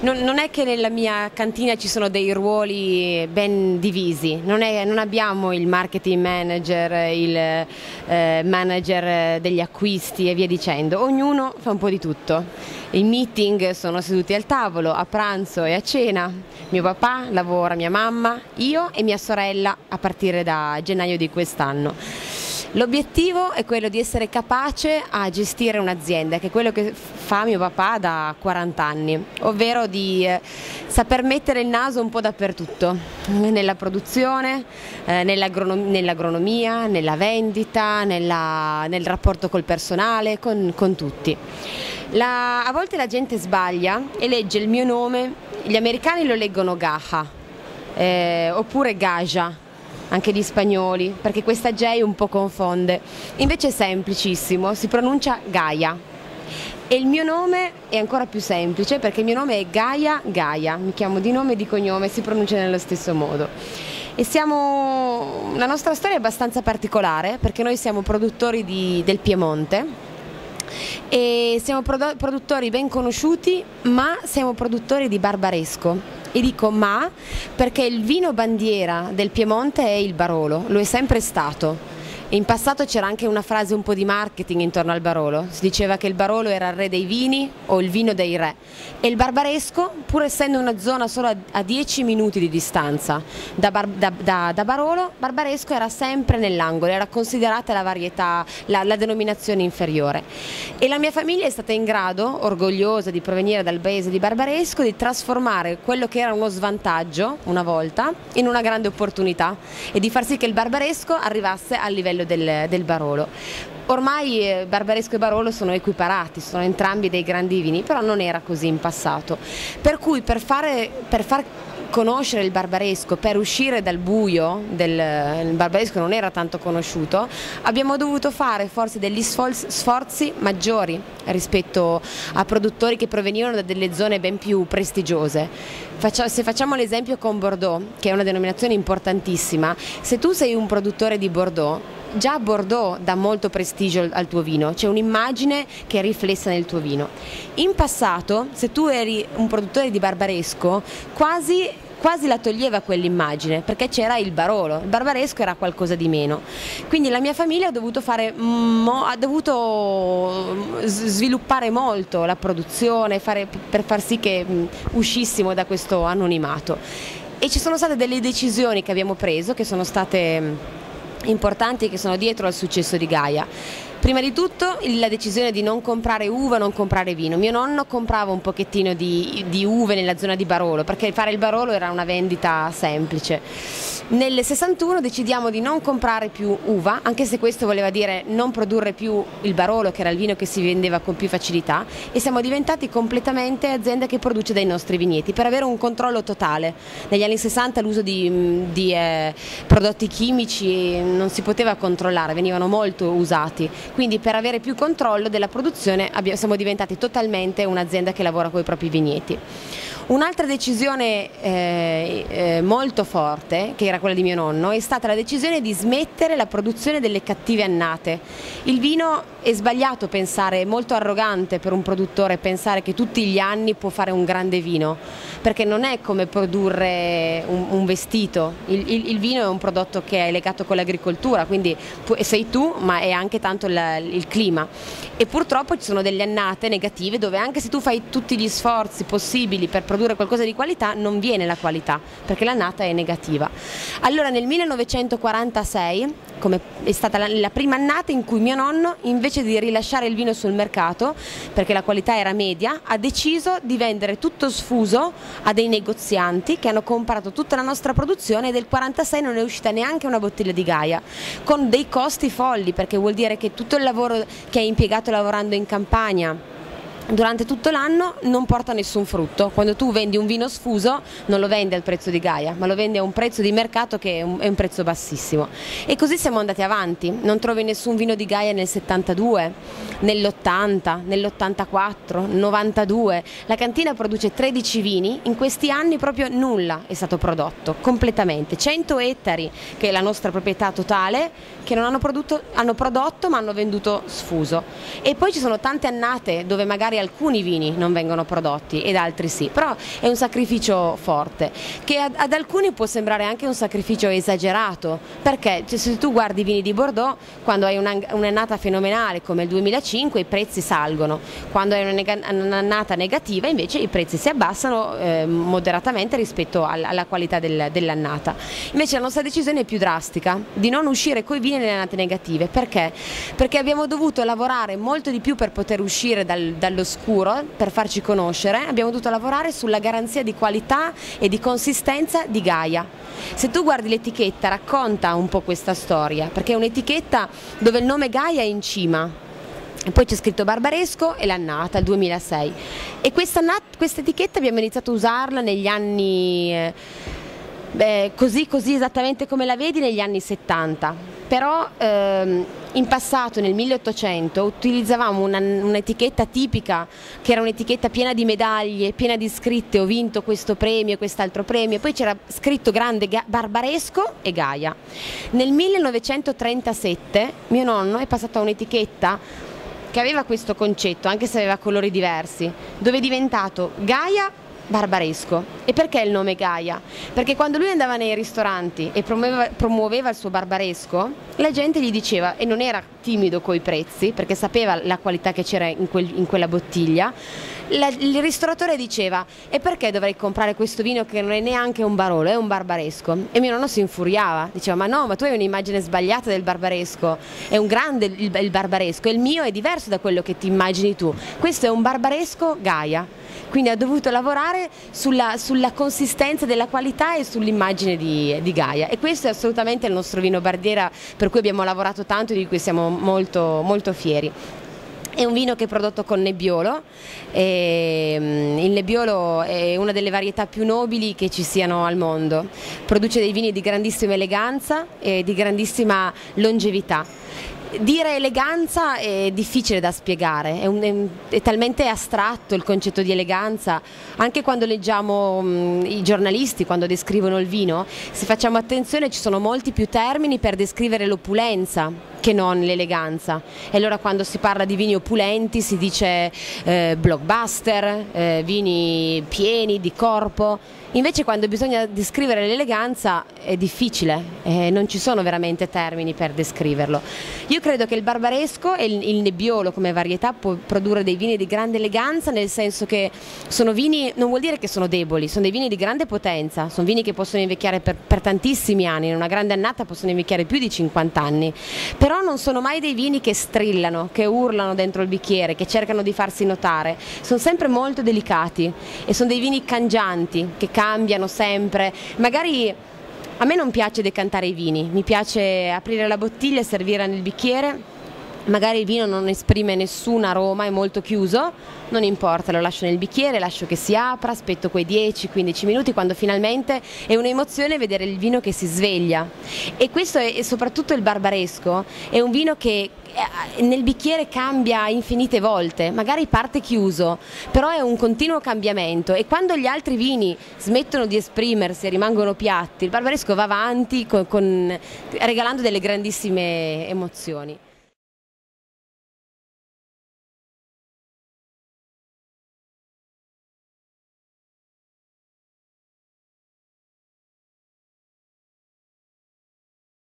non è che nella mia cantina ci sono dei ruoli ben divisi, non abbiamo il marketing manager, il manager degli acquisti e via dicendo, ognuno fa un po' di tutto. I meeting sono seduti al tavolo, a pranzo e a cena, mio papà lavora, mia mamma, io e mia sorella a partire da gennaio di quest'anno. L'obiettivo è quello di essere capace a gestire un'azienda, che è quello che fa mio papà da 40 anni, ovvero di saper mettere il naso un po' dappertutto, nella produzione, nell'agronomia, nella vendita, nel rapporto col personale, con tutti. A volte la gente sbaglia e legge il mio nome, gli americani lo leggono Gaja, oppure Gaja, anche gli spagnoli, perché questa J un po' confonde. Invece è semplicissimo, si pronuncia Gaia. E il mio nome è ancora più semplice perché il mio nome è Gaia Gaia, mi chiamo di nome e di cognome, si pronuncia nello stesso modo. E la nostra storia è abbastanza particolare perché noi siamo produttori del Piemonte e siamo produttori ben conosciuti, ma siamo produttori di Barbaresco. E dico ma perché il vino bandiera del Piemonte è il Barolo, lo è sempre stato. In passato c'era anche una frase un po' di marketing intorno al Barolo, si diceva che il Barolo era il re dei vini o il vino dei re, e il Barbaresco, pur essendo una zona solo a 10 minuti di distanza da Barolo, Barbaresco era sempre nell'angolo, era considerata la varietà, la denominazione inferiore. E la mia famiglia è stata in grado, orgogliosa di provenire dal paese di Barbaresco, di trasformare quello che era uno svantaggio una volta in una grande opportunità e di far sì che il Barbaresco arrivasse al livello del Barolo. Ormai Barbaresco e Barolo sono equiparati, sono entrambi dei grandi vini, però non era così in passato. Per cui per far conoscere il Barbaresco, per uscire dal buio il Barbaresco non era tanto conosciuto, abbiamo dovuto fare forse degli sforzi maggiori rispetto a produttori che provenivano da delle zone ben più prestigiose. Se facciamo l'esempio con Bordeaux, che è una denominazione importantissima, se tu sei un produttore di Bordeaux, già Bordeaux dà molto prestigio al tuo vino, c'è un'immagine che è riflessa nel tuo vino. In passato, se tu eri un produttore di Barbaresco, quasi la toglieva quell'immagine, perché c'era il Barolo, il Barbaresco era qualcosa di meno. Quindi la mia famiglia ha dovuto sviluppare molto la produzione per far sì che uscissimo da questo anonimato. E ci sono state delle decisioni che abbiamo preso, che sono state importanti, che sono dietro al successo di Gaia. Prima di tutto la decisione di non comprare uva, non comprare vino. Mio nonno comprava un pochettino di uve nella zona di Barolo, perché fare il Barolo era una vendita semplice. Nel 61 decidiamo di non comprare più uva, anche se questo voleva dire non produrre più il Barolo, che era il vino che si vendeva con più facilità, e siamo diventati completamente azienda che produce dai nostri vigneti, per avere un controllo totale. Negli anni 60 l'uso di prodotti chimici non si poteva controllare, venivano molto usati. Quindi per avere più controllo della produzione siamo diventati totalmente un'azienda che lavora con i propri vigneti. Un'altra decisione molto forte, che era quella di mio nonno, è stata la decisione di smettere la produzione delle cattive annate. Il vino è sbagliato pensare, è molto arrogante per un produttore pensare che tutti gli anni può fare un grande vino, perché non è come produrre un vestito. Il vino è un prodotto che è legato con l'agricoltura, quindi sei tu, ma è anche tanto il clima. E purtroppo ci sono delle annate negative dove anche se tu fai tutti gli sforzi possibili per produrre qualcosa di qualità, non viene la qualità, perché l'annata è negativa. Allora nel 1946, è stata la prima annata in cui mio nonno, invece di rilasciare il vino sul mercato, perché la qualità era media, ha deciso di vendere tutto sfuso a dei negozianti che hanno comprato tutta la nostra produzione, e del 1946 non è uscita neanche una bottiglia di Gaia, con dei costi folli, perché vuol dire che tutto il lavoro che hai impiegato lavorando in campagna durante tutto l'anno non porta nessun frutto. Quando tu vendi un vino sfuso non lo vendi al prezzo di Gaia, ma lo vendi a un prezzo di mercato che è un prezzo bassissimo. E così siamo andati avanti. Non trovi nessun vino di Gaia nel 72, nell'80, nell'84, 92. La cantina produce 13 vini, in questi anni proprio nulla è stato prodotto, completamente. 100 ettari, che è la nostra proprietà totale, che non hanno prodotto ma hanno venduto sfuso. E poi ci sono tante annate dove magari magari alcuni vini non vengono prodotti ed altri sì, però è un sacrificio forte, che ad alcuni può sembrare anche un sacrificio esagerato, perché se tu guardi i vini di Bordeaux, quando hai un'annata fenomenale come il 2005 i prezzi salgono, quando hai un'annata negativa invece i prezzi si abbassano moderatamente rispetto alla qualità dell'annata. Invece la nostra decisione è più drastica, di non uscire coi vini nelle annate negative. Perché? Perché abbiamo dovuto lavorare molto di più per poter uscire dall'oscuro, per farci conoscere, abbiamo dovuto lavorare sulla garanzia di qualità e di consistenza di Gaia. Se tu guardi l'etichetta racconta un po' questa storia, perché è un'etichetta dove il nome Gaia è in cima, e poi c'è scritto Barbaresco e l'annata, il 2006, e questa etichetta abbiamo iniziato a usarla negli anni, così esattamente come la vedi, negli anni 70. Però in passato, nel 1800, utilizzavamo un'etichetta tipica, che era un'etichetta piena di medaglie, piena di scritte: ho vinto questo premio e quest'altro premio, e poi c'era scritto grande Barbaresco e Gaia. Nel 1937 mio nonno è passato a un'etichetta che aveva questo concetto, anche se aveva colori diversi, dove è diventato Gaia Barbaresco. E perché il nome Gaia? Perché quando lui andava nei ristoranti e promuoveva il suo Barbaresco, la gente gli diceva, e non era timido coi prezzi perché sapeva la qualità che c'era in quella bottiglia, il ristoratore diceva: e perché dovrei comprare questo vino che non è neanche un Barolo, è un Barbaresco? E mio nonno si infuriava, diceva: ma no, ma tu hai un'immagine sbagliata del Barbaresco, è un grande il Barbaresco, il mio è diverso da quello che ti immagini tu, questo è un Barbaresco Gaia. Quindi ha dovuto lavorare sulla consistenza della qualità e sull'immagine di Gaia, e questo è assolutamente il nostro vino bandiera, per cui abbiamo lavorato tanto e di cui siamo molto, molto fieri. È un vino che è prodotto con Nebbiolo, e il Nebbiolo è una delle varietà più nobili che ci siano al mondo, produce dei vini di grandissima eleganza e di grandissima longevità. Dire eleganza è difficile da spiegare, è talmente astratto il concetto di eleganza. Anche quando leggiamo i giornalisti, quando descrivono il vino, se facciamo attenzione ci sono molti più termini per descrivere l'opulenza che non l'eleganza. E allora quando si parla di vini opulenti si dice blockbuster, vini pieni di corpo. Invece quando bisogna descrivere l'eleganza è difficile, non ci sono veramente termini per descriverlo. Io credo che il Barbaresco e il Nebbiolo come varietà può produrre dei vini di grande eleganza, nel senso che sono vini, non vuol dire che sono deboli, sono dei vini di grande potenza, sono vini che possono invecchiare per tantissimi anni, in una grande annata possono invecchiare più di 50 anni, però non sono mai dei vini che strillano, che urlano dentro il bicchiere, che cercano di farsi notare, sono sempre molto delicati e sono dei vini cangianti, che cambiano sempre. Magari a me non piace decantare i vini, mi piace aprire la bottiglia e servirla nel bicchiere. Magari il vino non esprime nessun aroma, è molto chiuso, non importa, lo lascio nel bicchiere, lascio che si apra, aspetto quei 10-15 minuti, quando finalmente è un'emozione vedere il vino che si sveglia. E questo è soprattutto il Barbaresco, è un vino che nel bicchiere cambia infinite volte, magari parte chiuso, però è un continuo cambiamento, e quando gli altri vini smettono di esprimersi e rimangono piatti, il Barbaresco va avanti regalando delle grandissime emozioni.